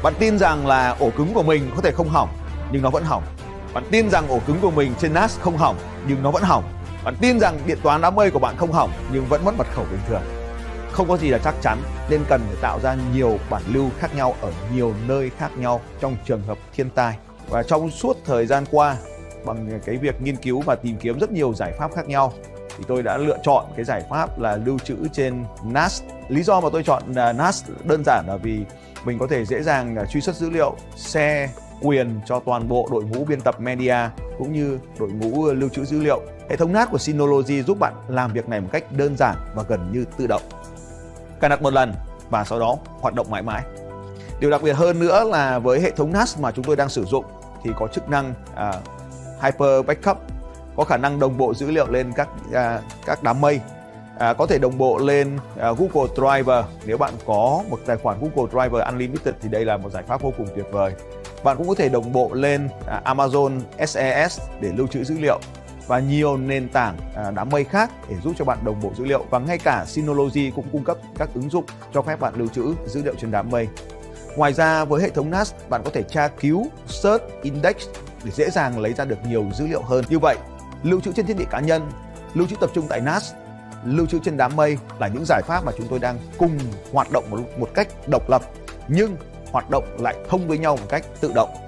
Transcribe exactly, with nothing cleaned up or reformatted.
Bạn tin rằng là ổ cứng của mình có thể không hỏng, nhưng nó vẫn hỏng. Bạn tin rằng ổ cứng của mình trên en a ét không hỏng, nhưng nó vẫn hỏng. Bạn tin rằng điện toán đám mây của bạn không hỏng, nhưng vẫn mất mật khẩu bình thường. Không có gì là chắc chắn, nên cần phải tạo ra nhiều bản lưu khác nhau ở nhiều nơi khác nhau trong trường hợp thiên tai. Và trong suốt thời gian qua, bằng cái việc nghiên cứu và tìm kiếm rất nhiều giải pháp khác nhau, thì tôi đã lựa chọn cái giải pháp là lưu trữ trên en a ét. Lý do mà tôi chọn en a ét đơn giản là vì mình có thể dễ dàng truy xuất dữ liệu, share quyền cho toàn bộ đội ngũ biên tập media cũng như đội ngũ lưu trữ dữ liệu. Hệ thống en a ét của Synology giúp bạn làm việc này một cách đơn giản và gần như tự động. Cài đặt một lần và sau đó hoạt động mãi mãi. Điều đặc biệt hơn nữa là với hệ thống en a ét mà chúng tôi đang sử dụng thì có chức năng uh, Hyper Backup, có khả năng đồng bộ dữ liệu lên các uh, các đám mây, uh, có thể đồng bộ lên uh, Google Drive. Nếu bạn có một tài khoản Google Drive Unlimited thì đây là một giải pháp vô cùng tuyệt vời. Bạn cũng có thể đồng bộ lên uh, Amazon ét e ét để lưu trữ dữ liệu và nhiều nền tảng uh, đám mây khác để giúp cho bạn đồng bộ dữ liệu, và ngay cả Synology cũng cung cấp các ứng dụng cho phép bạn lưu trữ dữ liệu trên đám mây. Ngoài ra với hệ thống en a ét, bạn có thể tra cứu, search, index để dễ dàng lấy ra được nhiều dữ liệu hơn. Như vậy, lưu trữ trên thiết bị cá nhân, lưu trữ tập trung tại en a ét, lưu trữ trên đám mây là những giải pháp mà chúng tôi đang cùng hoạt động một, một cách độc lập, nhưng hoạt động lại thông với nhau một cách tự động.